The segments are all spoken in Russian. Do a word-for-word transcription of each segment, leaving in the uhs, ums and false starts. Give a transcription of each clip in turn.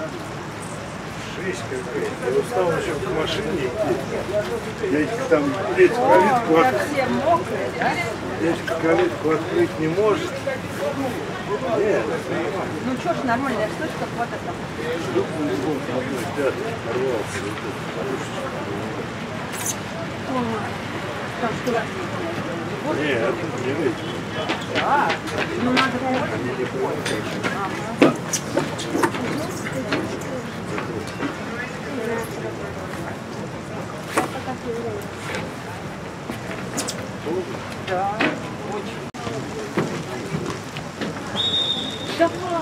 Жесть какая. Я устал еще в машине идти. Я там дядька калитку открыть. Дядька калитку открыть не может. Нет. Ну что ж, нормальная штучка, вот это. Вдруг он вон одной пятой порвался. Там что? Нет, не видите. Да. Ну надо Они не понимают. Да, очень. Давай.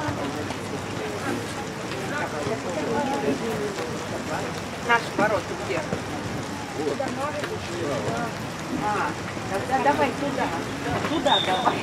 Наши ворота где? А, тогда давай туда. Туда давай.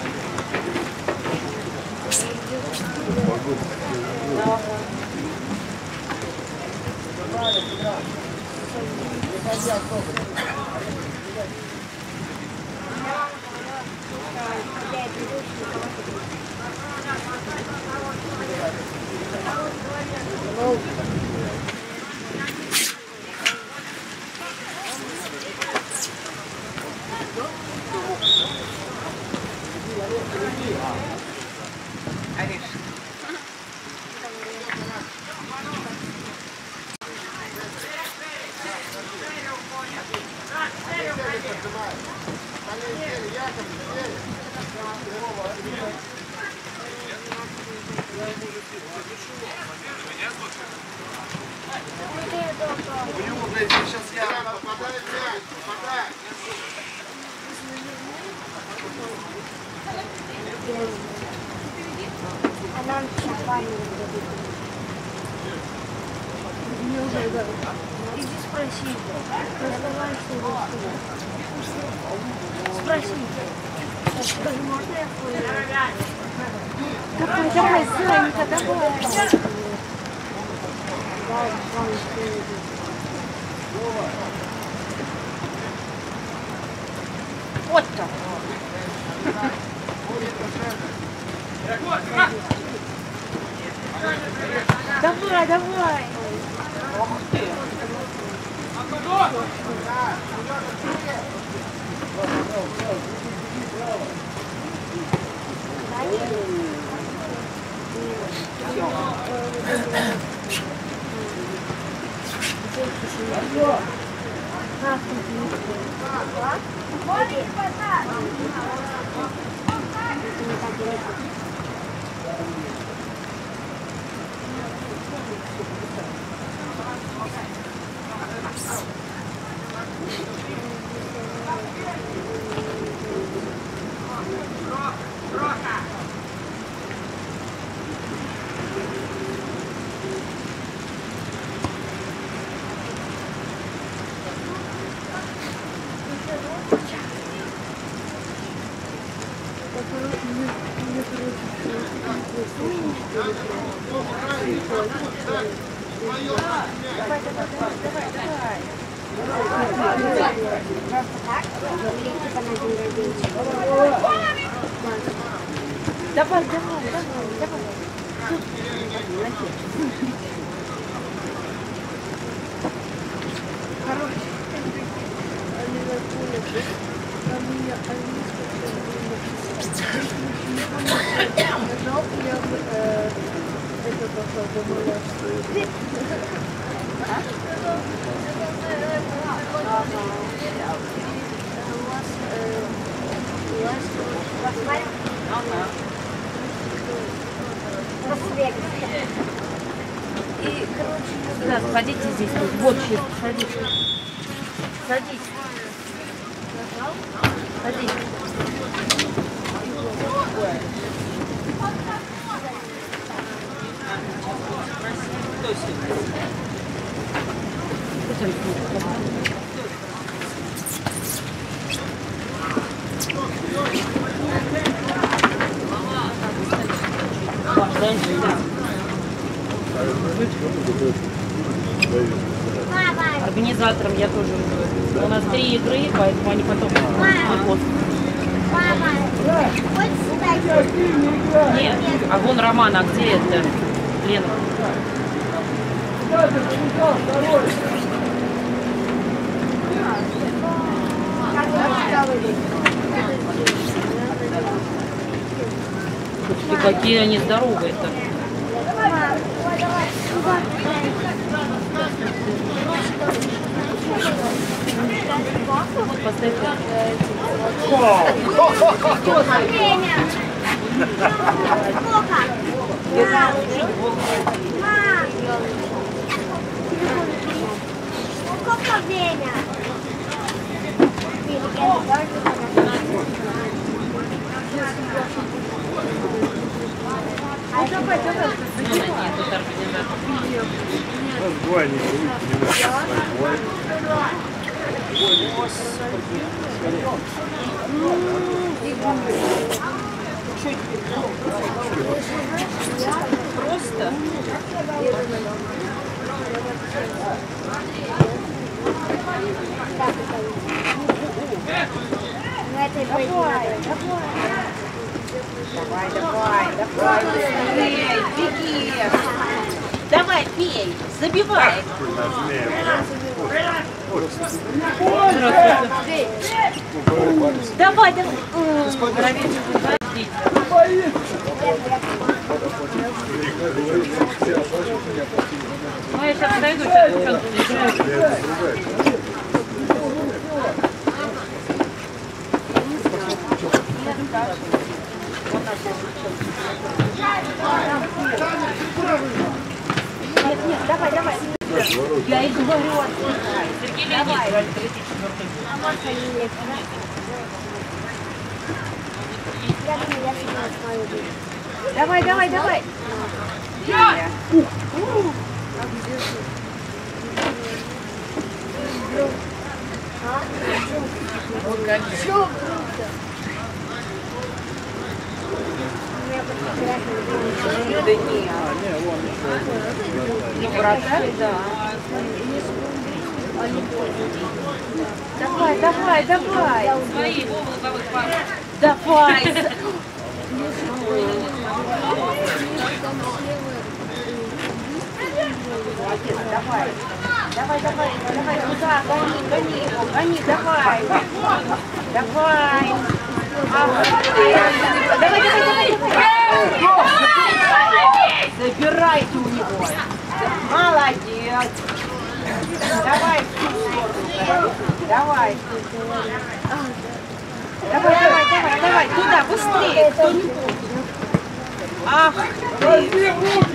Сейчас я попадаю в мяч, попадаю. А нам чапали. Иди спроси. Разговаривай с ним. Спроси. Скажи, можно я хуя? Давай, давай, Санька, давай. Вот так. Давай, давай. Ох ты. Давай, давай, давай, давай. Хороший. И, короче, да, сходите здесь, вот сейчас, садись. Садись. Садись. Организатором я тоже. У нас три игры, поэтому они потом на пост. Нет, а вон Роман, а где это? Лена. И какие они здоровые-то. Поставь. Сколько время? Давай, давай. Два не Просто. На этой давай, Давай, давай, давай, быстрей, беги. Давай, пей, забивай. Давай, давай. Ну, я сейчас подойду, сейчас девчонку играю. Нет, нет, давай, давай. Я и говорю, отдыхай. Сергей Леонидович, тридцать четвёртый год. Я думаю, я всегда смотрю. Давай, давай, давай. Да нет. Ну, вратарь, да. Давай, давай, давай. Свои, Вова, луговых пар. Давай. Молодец, давай. Давай, давай, давай, туда, гони, гони его, гони, давай. Давай. Ах, ты. Давай, давай, давай, давай. Забирайте у него. Молодец. Давай в ту сторону. Давай. Давай, давай, давай, давай, туда, быстрее, кто-нибудь. Ах ты.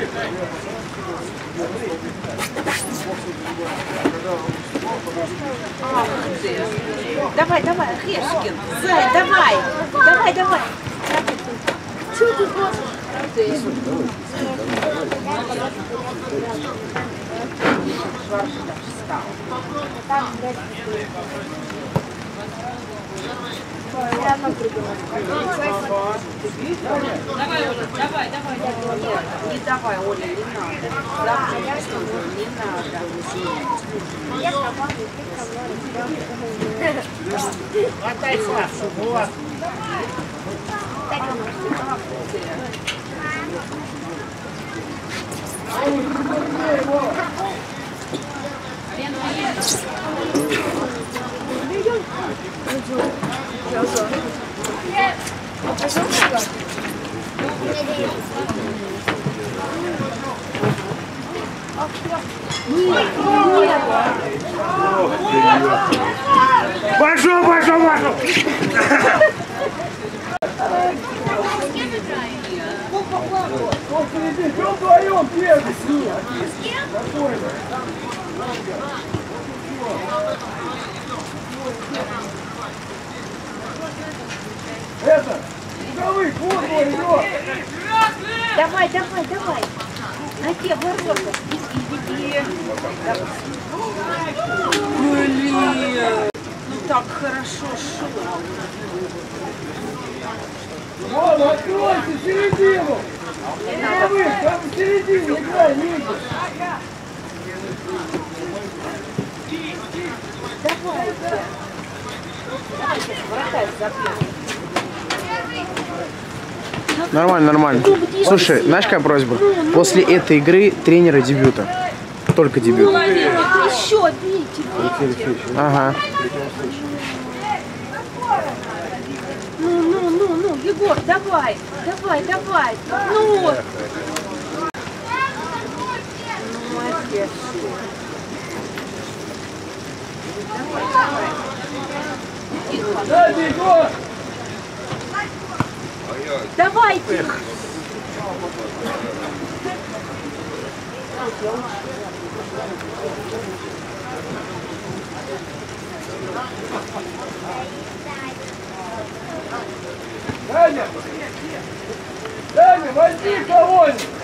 Ах ты. Давай, давай, Хешкин, Зай, давай, давай, давай. Что ты хочешь? Давай, Оля, давай, давай. Нет, не давай, Оля, не надо. Завтра не надо. Я собака, ты собака. Хватай Сашу, вот. Пошел, пошел, пошел! Вдвоем бегать. Это, луговых, вот он идет. Давай, давай, давай. На те ворота. Иди, Блин. Ну так хорошо шел. Вон, откройте середину. Луговых, там в середине играй, видишь. Давай. Давай, сейчас вратарь забьет. Нормально, нормально. Слушай, знаешь, какая просьба? После этой игры тренера дебюта. только дебют? Еще, видите, видите. Ага. Ну, ну, ну, ну, Егор, давай, давай, давай. Ну, молодец. Дай, Егор! Давайте. Даня! Даня, возьми кого-нибудь!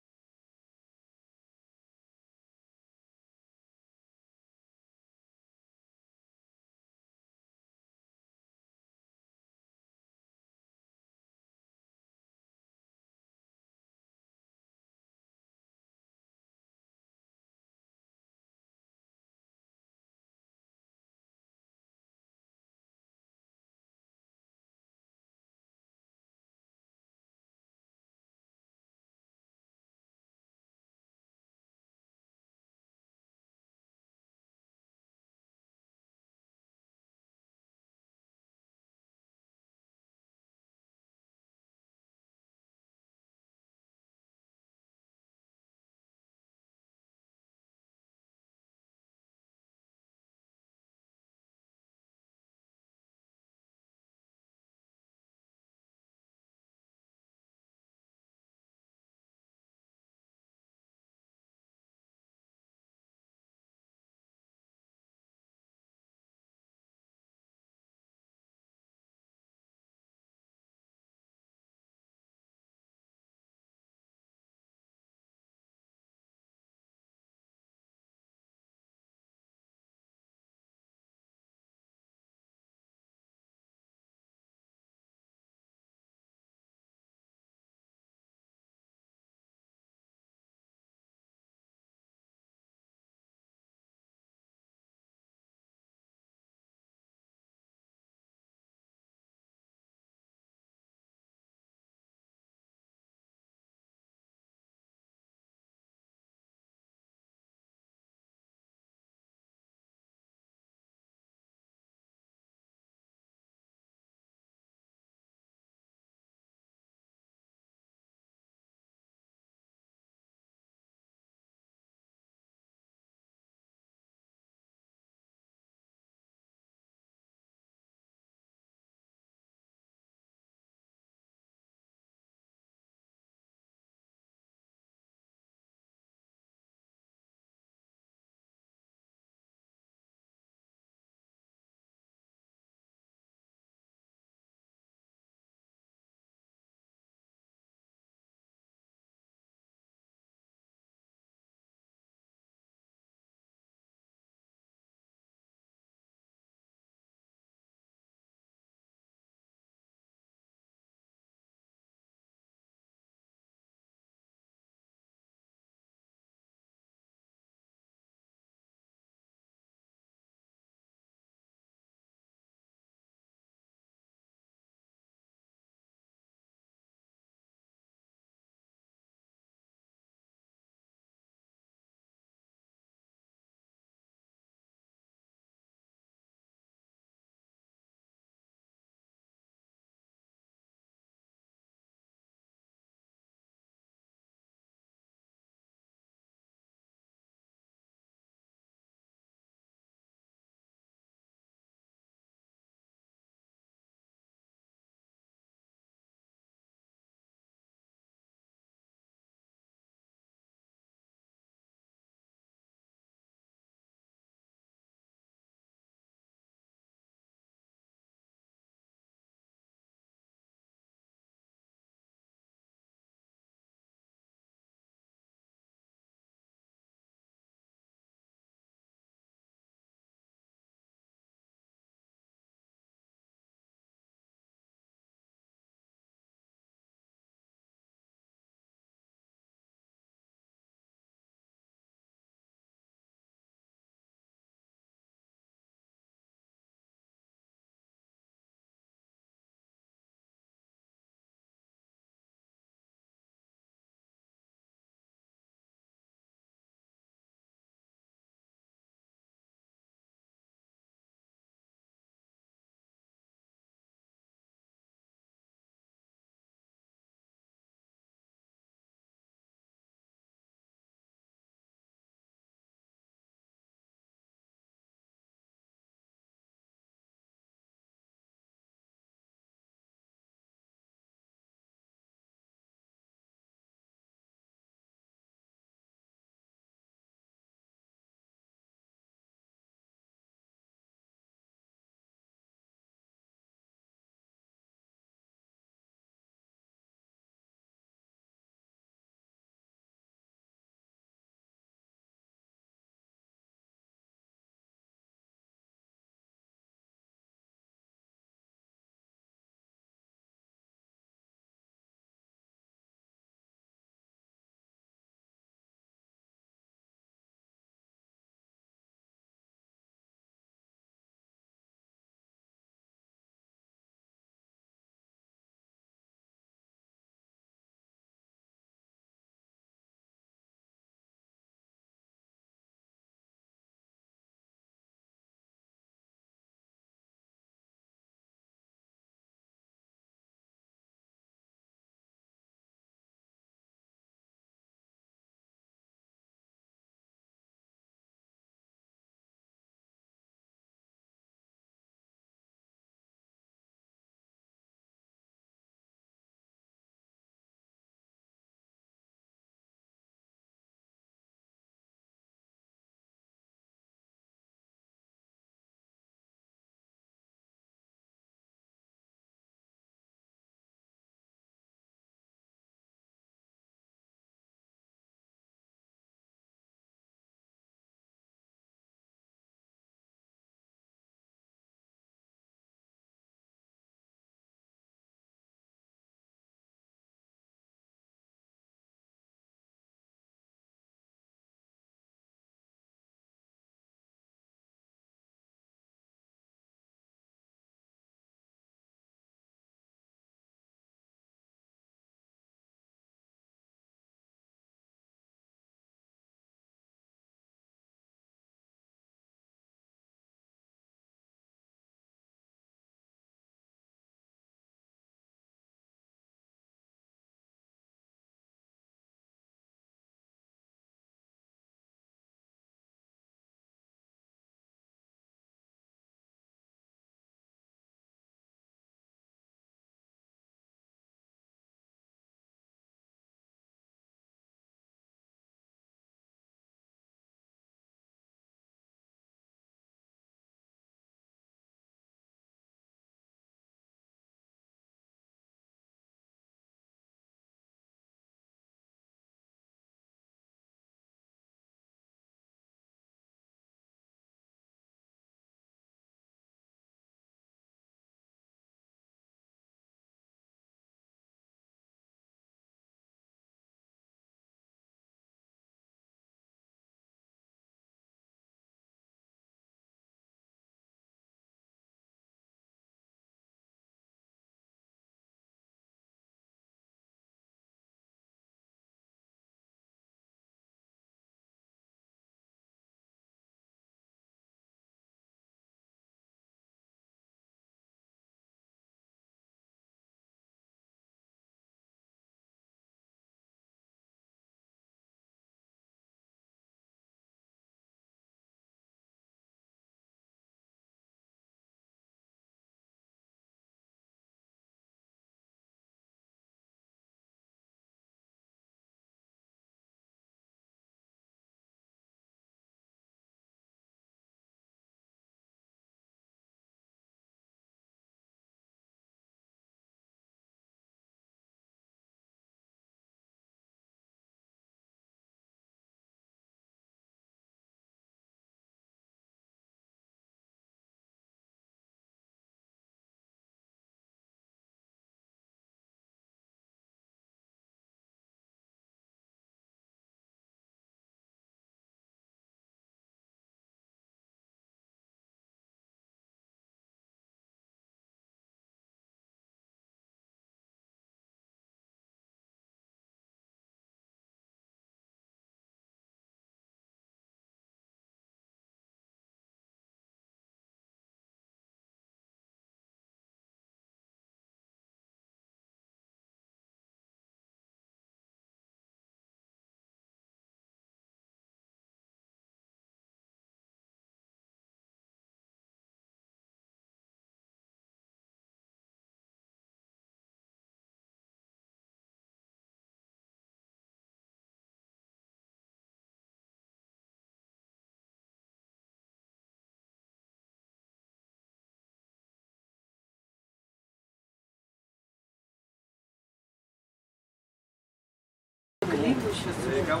Липу сейчас.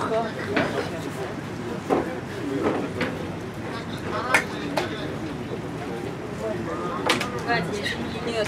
Нет.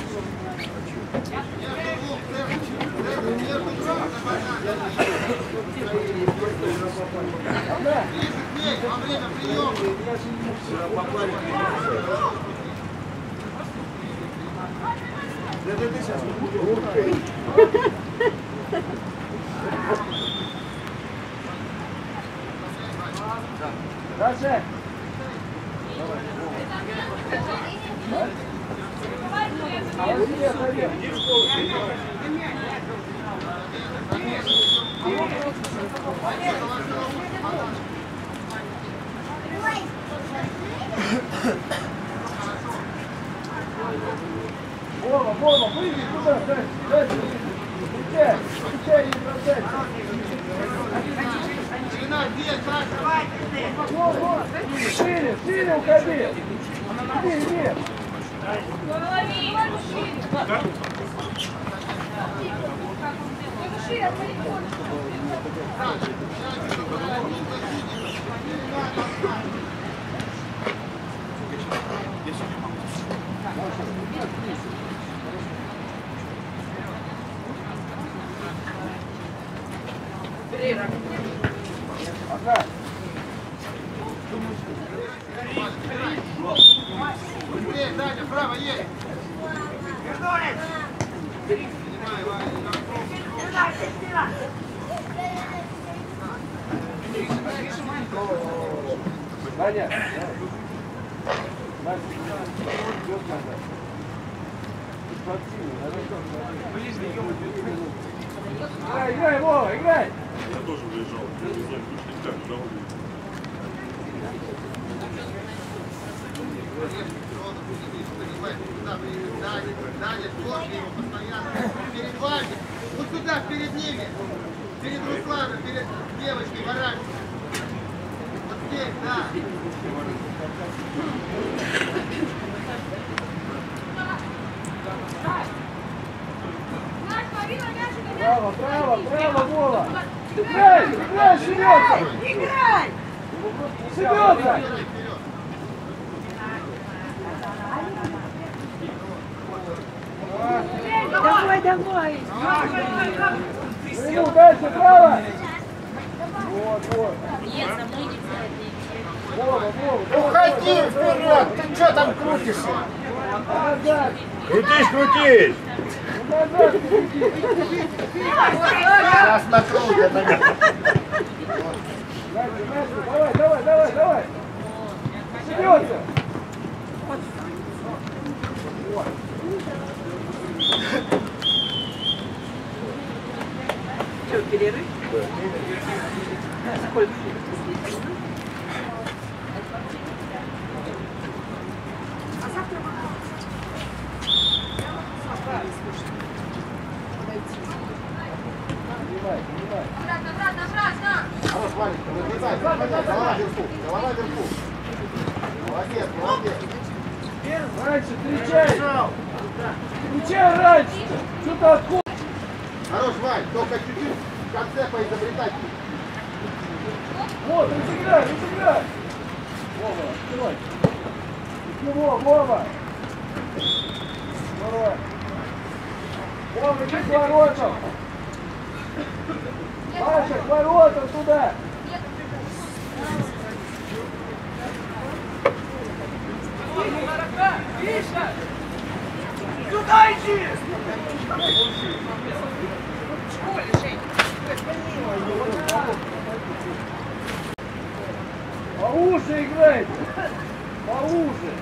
Дальше. А вот здесь, наверх. Вова, Вова, выйди туда, дальше, дальше. Включай, включай, не бросай. Вот, вот, шире, шире уходи. Иди, иди. Ага. Быстрее, Даня, право, есть! Даня. Играй, играй, Вова, играй! Я тоже выезжал. Я не знаю, как туда Даня, сложно его постоянно. Перед вами. Вот сюда, перед ними. Перед Русланом, перед девочкой, ворами. Вот здесь, да. Браво, браво, браво, Вова! Играй, играй, Семёнка! Играй! Семёнка! Давай, давай! Ну, дальше, право! Вот, вот. Нет, со мной нельзя идти. Вова, Вова, Уходи вперед! Ты что там крутишься? назад, Крутись, крутись! назад, иди. Сейчас накрутят. Настя, Настя, давай, давай, давай, давай! Семёнка! Что, перерыв? Да. Сколько? Хорош, Валенька, выгрызай, голова вверху, голова вверху. Молодец, молодец. Раньше встречай! Встречай раньше! Что-то откуда? Хорош, Вань, только чуть-чуть в конце поизобретать. Вот, разыграй, разыграй! Вова, открывай! Его, Вова! Давай! Вова, иди к воротам! Паша, к воротам туда! Сюда иди! Поуже играйте! Поуже!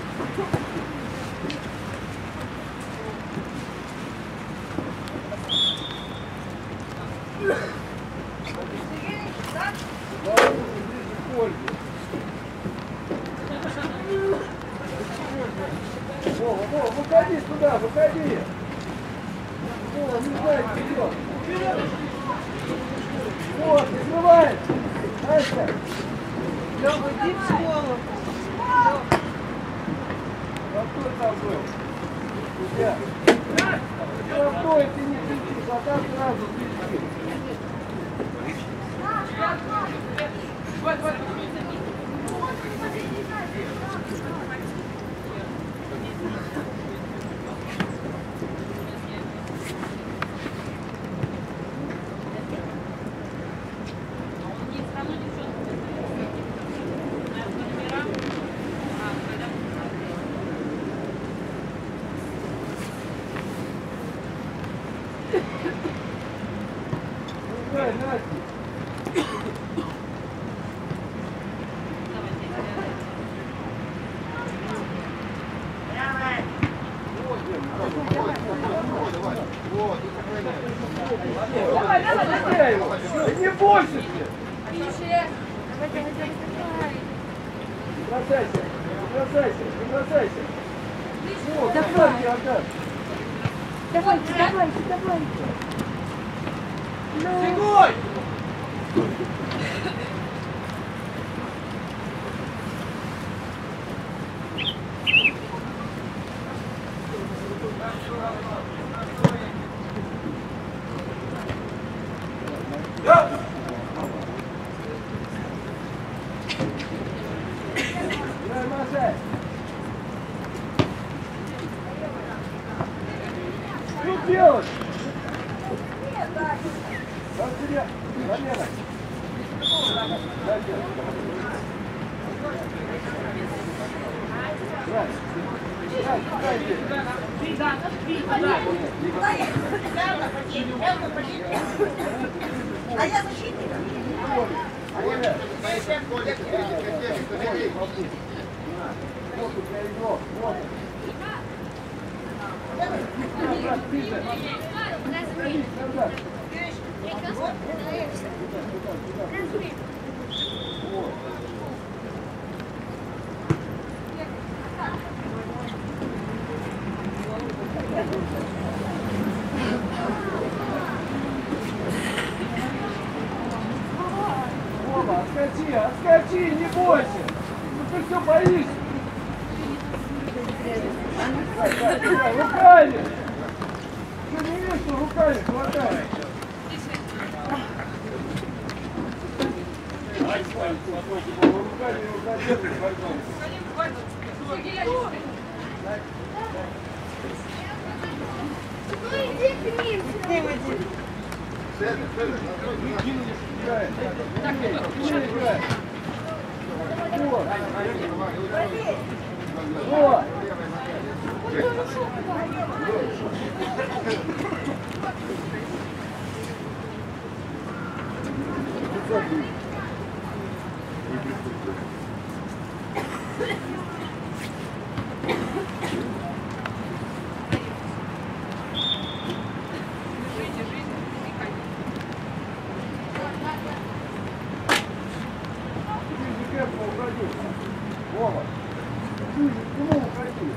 Вова, Вова, выходи сюда, выходи! Вова, не знай, вперед! Вот, закрывай! Настя! Лёва, иди в школу. А кто там был? Судья. Что ты не кричишь, а там сразу кричишь. Выше. Не бросайся, не бросайся, не бросайся. О, давай, Аркаш. Давайте, давайте, давайте. Сигой! Давай, Маша. Что делать? Как тебе? Валера. Дальше. Брать. Брать, А я защитник. Оля. Колик, перейди, перейди, перейди. Вот у тебя игрок. Вот. Брат, ближе. Размер. Назад. Размер. Вот. Вова, отскочи, отскочи, не бойся. Ну ты все боишься. Так, так, давай, руками. Что не видишь, что руками хватай. Руками его задерживай, пожалуйста. Ну иди к ним. Играй. Играй, играй. Вот. Вот. Вова, ты же к нему уходи.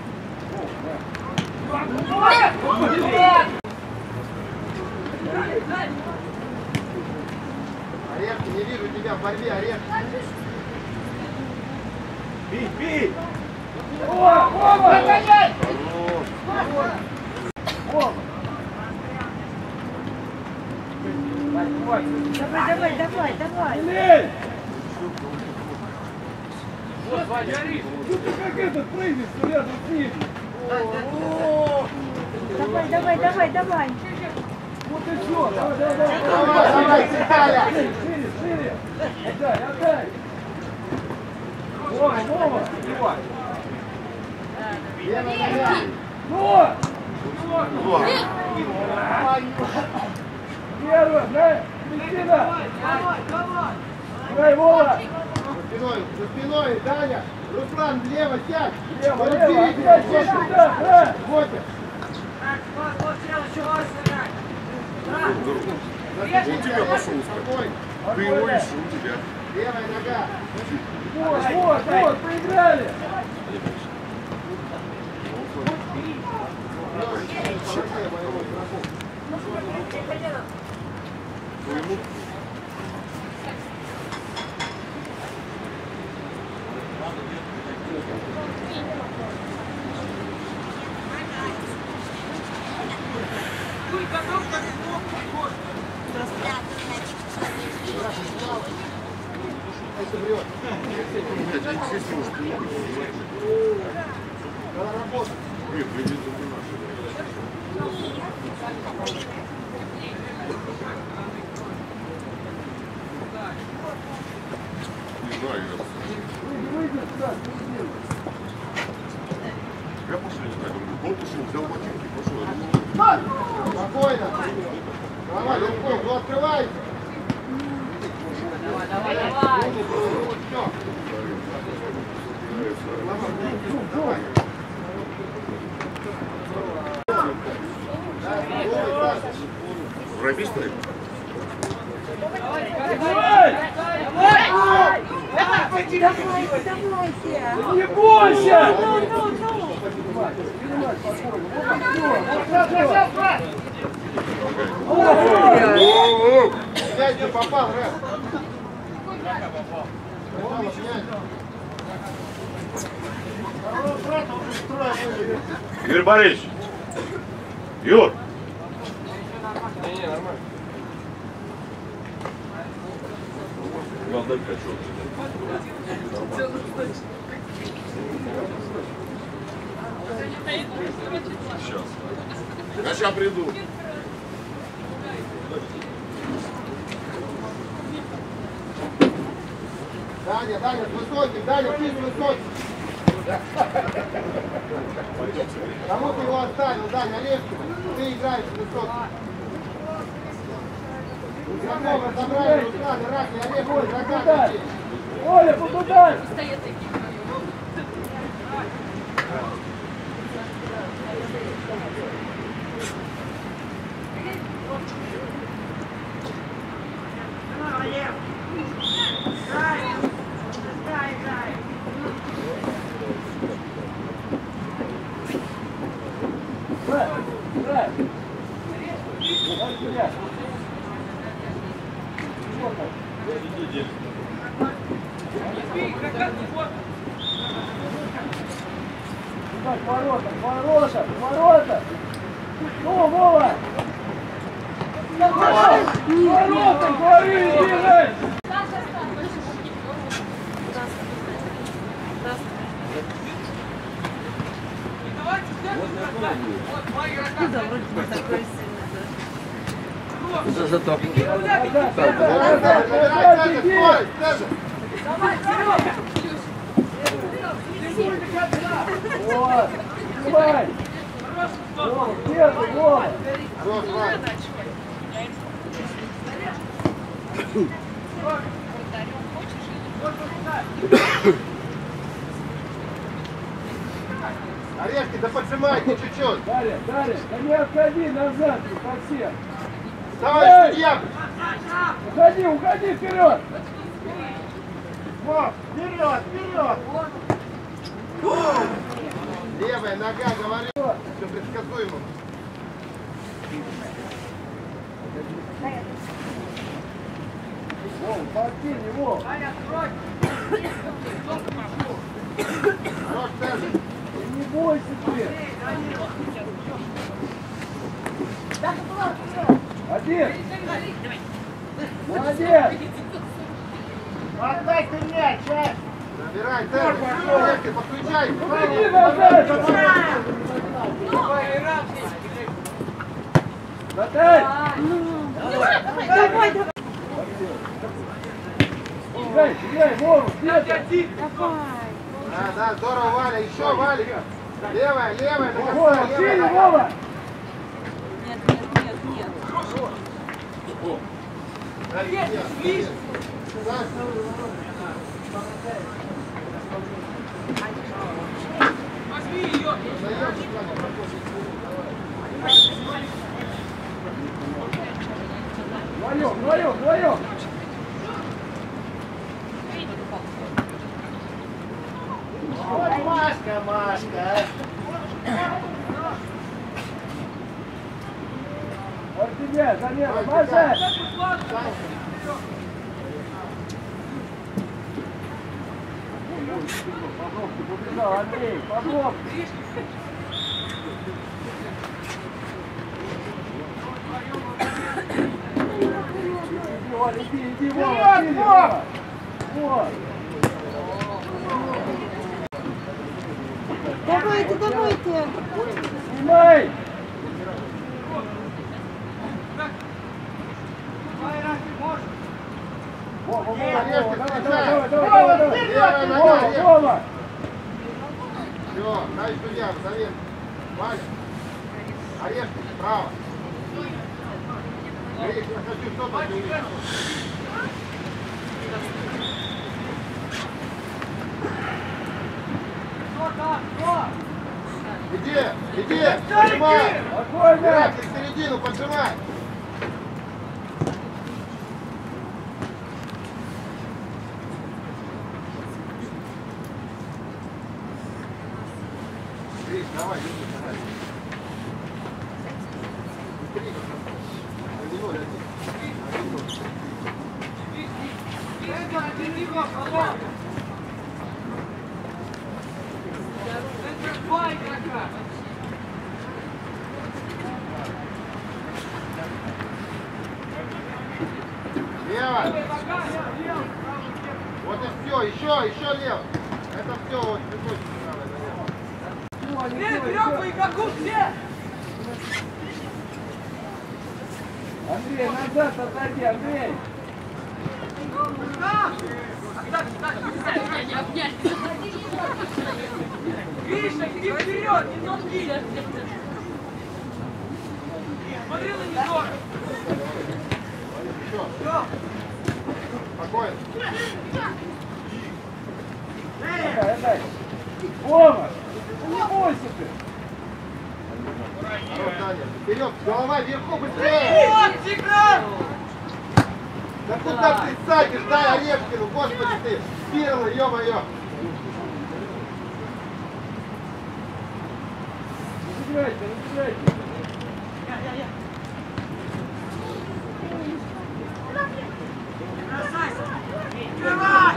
Орешки, не вижу тебя в борьбе, Орешки. Бей, бей! Вова, Вова! Вова! Давай, давай, давай, давай. Не лезь! Что ты как этот прыгнешь рядом с ним? Давай, давай, давай, давай. Вот и все. Давай, давай, давай. Давай, давай, Виталя. Шире, шире, шире. Отдай, отдай. Вова, Вова. Ну! Первый, дай, Кристина. Давай, Вова. За спиной, за спиной, Даня. Руслан, влево, сядь. Лево, лево, Разберитесь, опять вот. сядь сюда, да. Вот. Он тебя пошел искать. Ты его ищешь, он тебя. Левая нога. Вот, вот, вот, проиграли. Твоему Нет, мы не Не знаю, я... Выйди сюда, Я пошел, не знаю, он пошел, взял ботинки, пошел. Я думал, Спокойно. Давай, легко, ну открывай. Давай, давай, давай. Все. Давай. Воробей стоит? Давай! Давайте, давайте, давайте. Не бойся! Ну, ну, ну. Пять не попал, Рэп. Юрий Борисович! Юр! Вам дать хочу. Сейчас. Я сейчас приду. Даня, Даня, с высоким, Даня, ты с высоким. Кому ты его оставил, Даня, Олежкин? Ты играешь с высоким. Знакомы забрали Руслан, Иракли, Олежкин, игрока. Оля, попадай! Ворота, ворота, ворота! Ну, Вова! Ворота, говори, бегай! Забирай центр, скорость, центр. Вот, давай! Вова, первый, Вова! Вот, Вань. Орешки, да поджимайте чуть-чуть. Дарья, Дарья, да не отходи назад, не совсем! Давай, судья! Уходи, уходи вперед! Вот, вперед, вперед! Левая нога, говорю, все предсказуемо. Вова, подкинь его! Рот центр. Не бойся ты! Один! Молодец! Отдай ты мяч, а! Набирай центр. Орешки, подключай. Иди назад! Натай! Давай, давай. Играй, играй, Вова, где-то! Давай. Да, да, здорово, Валя, еще, Валя. Левая, левая, на Вова, коса, сильно, левая. Вова! Нет, нет, нет, нет. Вдвоем, вдвоем, вдвоем! Ой, Машка, Машка. Вот тебе, замена, Маша! Попробуй, побежал, Андрей, попробуй! Иди, Валя, иди, иди, Вова, иди, Вова! Вот! Давайте, давайте. Снимай! Вова, Вова, Вова, давай, давай, давай, давай, давай! Левая нога, Вова, левая. Вова! Все, дай судья, совет. Валя. Орешки, право. Я их не хочу стопать, не увидел. Иди, иди, поджимай. Спокойно! Иракли, в середину, поджимай. Гриш, давай, давай. Лево. Вот и все, еще, еще лево. Это все, вот цветочек правый, налево. Вперед, вперед, по игроку все! Андрей, назад отойди, Андрей! Гриша, иди вперед, не толки! Смотри на него! Все. Спокойно. Дай, дай! Вова! Не бойся ты! Хорош, Даня. Вперед, голова вверху, быстрее! Вот, Тигран! Да куда ты садишь, дай Орешкину, господи ты! Спирла, ё-моё! Не забирайте, не забирайте! Давай!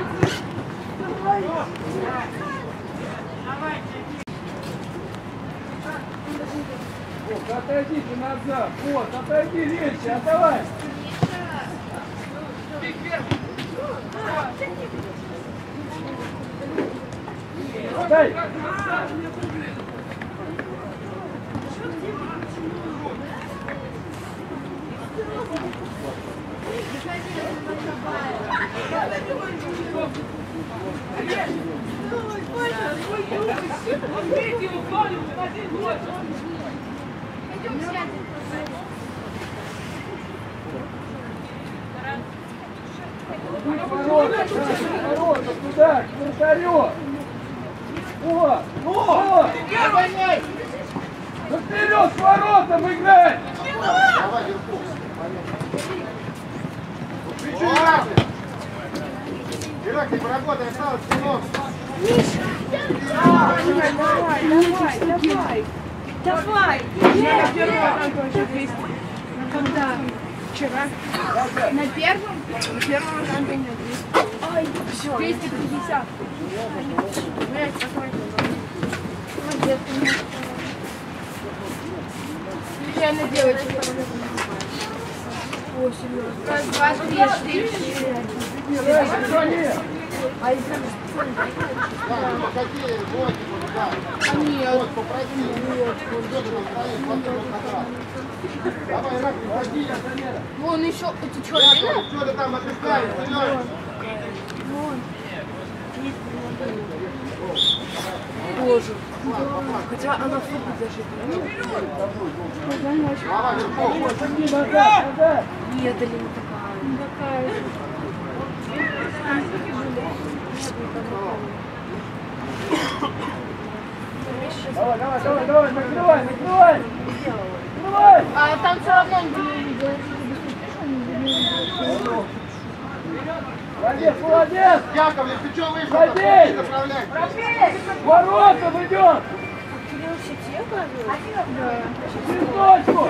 Вот, отойдите назад! Вот, отойди, легче, отдавай! Дай! Пойдем сядем. Ворота, ворота, туда, к вратарю! О! О! Да вперед с воротом играть! Давай вверху. Вот. Ирак, поработай, осталось сынок. Давай, давай, давай. Давай. Я первого раза вместе. Когда? Вчера. На первом? На первом раза нет. Ой, все. двести пятьдесят. Блять, какой молодец. Реально девочка. О, серьезно. Раз, два, три, четыре, четыре. А если Да, ну походи, вот, да. нет. Вот, попроси. Вот, что ты там стоишь, смотри, вот как раз. Давай, Ирак, выходи. Вон еще. Это что, Яков, что ты там отдыхаешь, Серёж? Боже. Хотя она супер даже. Голова вверху. Назад, назад! Нет, или не такая. Давай, давай, давай, давай, накрывай, накрывай! Накрывай! А там все равно не видел. Молодец, молодец! Яковлев, ты что вышел? Садись! Направляй. Ворота идем! Цветочку!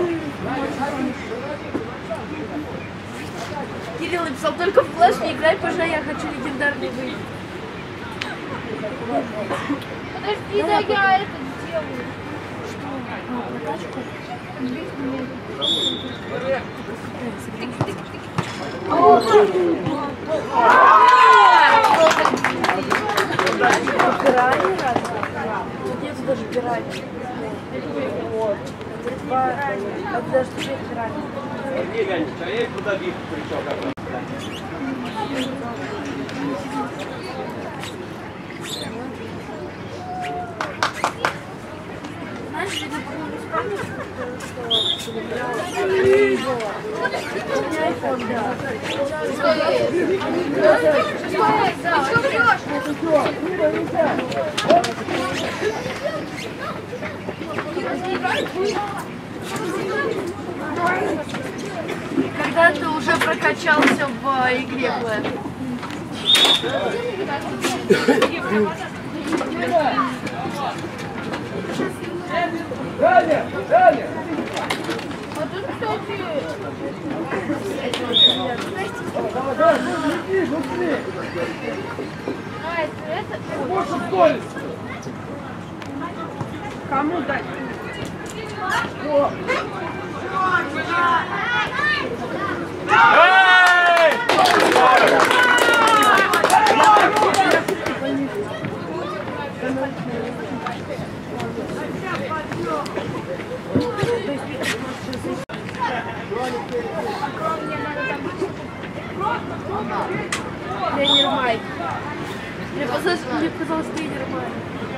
Кирилл написал, только в флеш не играй, позже я хочу легендарный выйти. Подожди, да я это делаю. Тут нет даже пирани. Вот. Два. Это даже две пирани. Знаешь, видно, по-моему, что у меня айфон, да. Что врешь? Это что? Мира, нельзя! Когда ты уже прокачался в игре Флэш? Далее, далее. А тут, кстати... Давай, давай, иди, быстрее. А, это... это... Больше стоит. Кому дать? О. Тренер Майк. Мне казалось, мне казалось тренер Майк.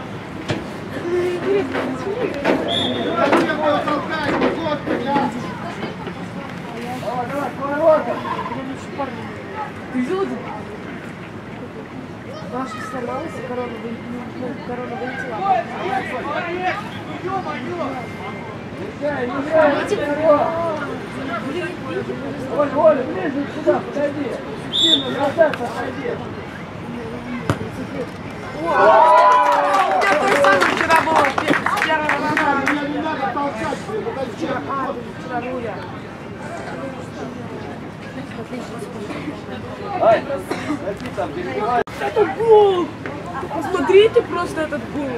Давай, давай, поворота. Ты видел? Ваша сломалась, и корона, вы... ну, корона вылетела. Езжай, езжай. Оль, Оля, ближе сюда, подойди. Сильно назад подойди. У меня той самый вчера был, с первого раза. Не надо толкать, вчера. Вчера был я. Ай, смотри там, перебивай. Это гол! Посмотрите просто этот гол.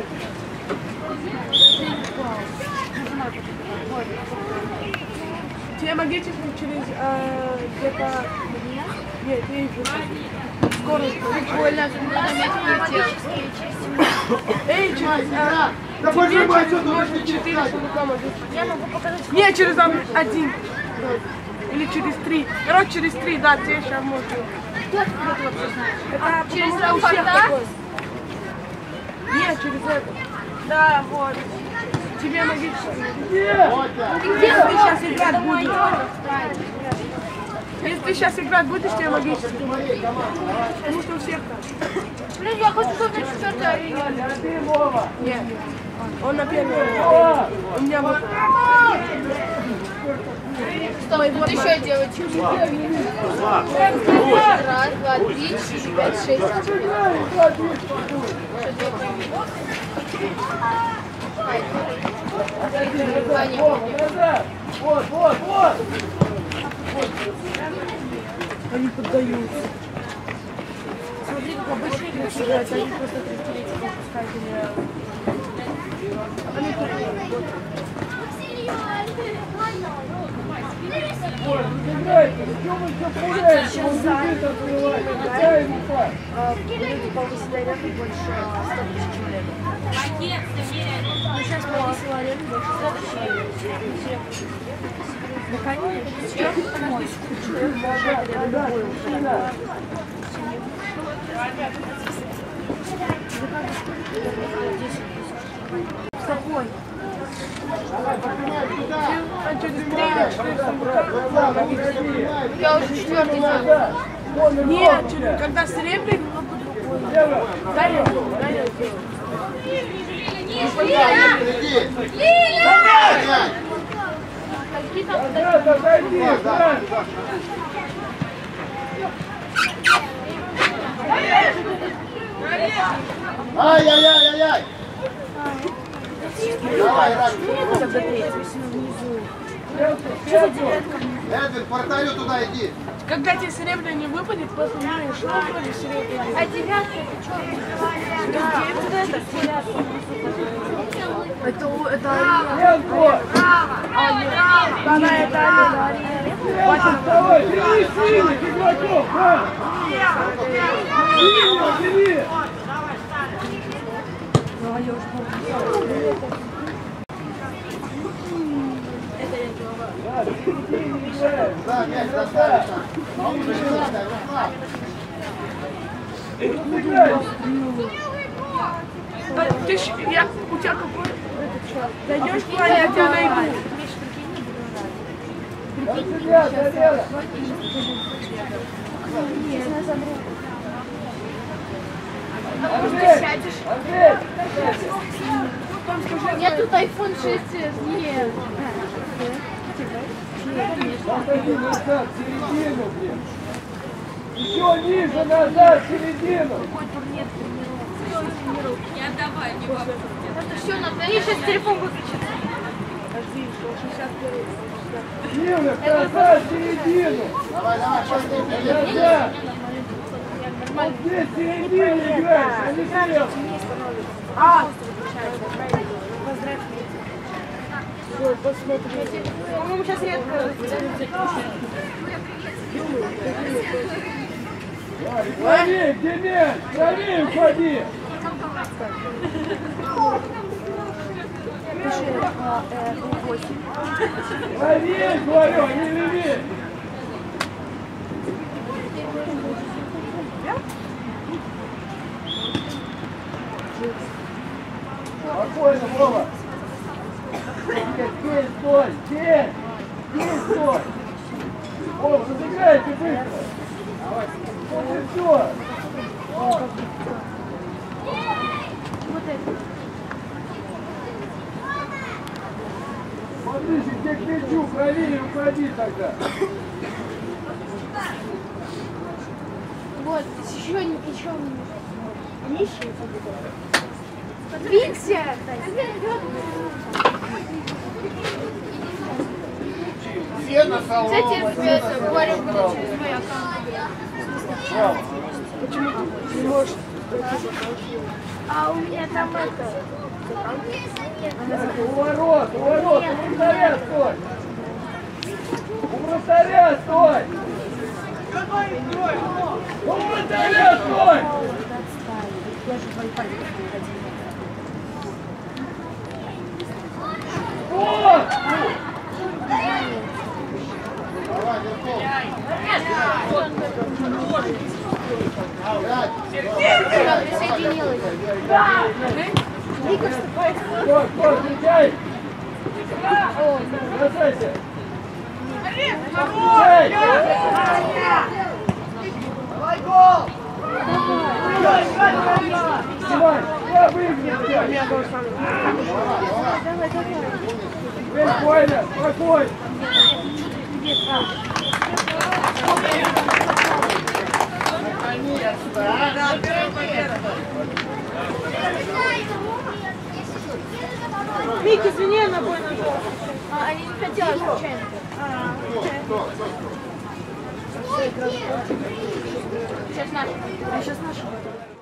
Тебе магнитик через э, где-то... Нет, не скоро. Прикольно, надо иметь магические части. Эй, через... Э, Да тебе пожимай, через что ты ноль будешь четыре читать? Я могу показать. Нет, через там один. Или через три. Короче, через три, да, тебе сейчас можно. Ты откуда ты вообще знаешь? Это через потому что у всех рапорта? такое. Нет, через это. Да, вот. Тебе магический. Если ты сейчас играть будешь. Если ты сейчас играть будешь, тебе магический. Потому что у всех так. Блин, я хочу, чтобы на четвертой арене. Нет. Он на первой. У меня вот. Стой, вот еще девочек. Раз, два, три, четыре, пять, шесть. Вот, вот, вот. Они поддаются. Смотри, как обычно игры сыграть, они просто тридцатилетие пропускают. Они тут. Ой, играйте, зачем вы все пуляете? Он бежит открывать. Играй ему так. Люди повысили арену больше ста тысяч человек. Ну, сейчас повысила арену больше ста тысяч. Наконец, сейчас помочь. Да, сильно. С тобой. Я уже четвертый делаю. Нет, когда серебряный, но по-другому. Далее, далее. Назад, отойди, назад. Ай-яй-яй-яй-яй! Давай, Рак. Эдвин, к вратарю туда иди. Когда тебе серебряный не выпадет, просто не что или серебряный. А девятка это что? Это это Ленко! она это Ленко, вставай, бери сильных игроков, да? Бери его, бери! Да, мяч доставишь. А он уже не надо, Руслан. Сыграй! ты ж- я у тебя какой зайдешь к плане, я тебя найду. Отсюда, Зарела! Андрей! Андрей! Нет, тут айфон шесть эс. Нет. Отойди назад, середину, блин! Еще ниже, назад, середину! Это все на мне сейчас телефон выключится. Дима, красавец, середину. Давай, давай, сейчас ты Красавец. Вот здесь в середине играешь, а не слева. А! По-моему, сейчас редко. Правее, где мяч? Правее уходи. Правее, говорю, а не левее. Спокойно, Вова. Здесь, стой, здесь. Здесь, стой. Вова, разыграйте быстро. Вот и все. Смотрите, где к мячу, правее уходи тогда. Вот, еще, еще нищий. Двигся! все на салон. Кстати, это говорю, буду через мой аккаунт. Почему ты не можешь? А у меня там это... У ворот, у ворот, у вратаря стой! У вратаря стой! У вратаря стой! Вот! Присоединилась. Вика вступает. Стой, стой, встречай! Бросайся! Встречай! Давай гол! Снимай! Я выиграю тебя! Спокойно, спокойно! Вик, извини, я на бой нажал. А, они не хотели случайно. Сейчас наши. А сейчас наши.